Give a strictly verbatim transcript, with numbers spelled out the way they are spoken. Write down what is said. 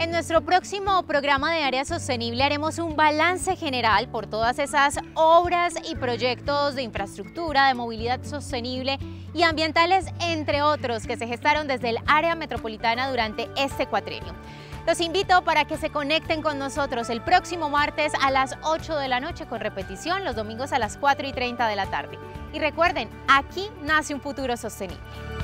En nuestro próximo programa de Área Sostenible haremos un balance general por todas esas obras y proyectos de infraestructura, de movilidad sostenible y ambientales, entre otros, que se gestaron desde el área metropolitana durante este cuatrienio. Los invito para que se conecten con nosotros el próximo martes a las ocho de la noche con repetición los domingos a las cuatro y treinta de la tarde. Y recuerden, aquí nace un futuro sostenible.